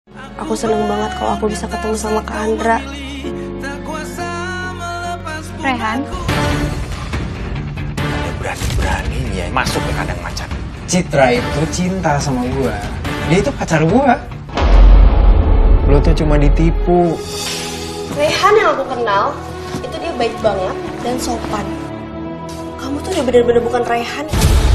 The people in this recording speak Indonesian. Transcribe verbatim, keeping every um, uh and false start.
Aku seneng banget kalau aku bisa ketemu sama Kak Andra. Rehan? Ada berani-beraninya masuk ke kandang macan. Citra itu cinta sama gua. Dia itu pacar gua. Lo tuh cuma ditipu. Rehan yang aku kenal, itu dia baik banget dan sopan. Kamu tuh udah bener-bener bukan Rehan.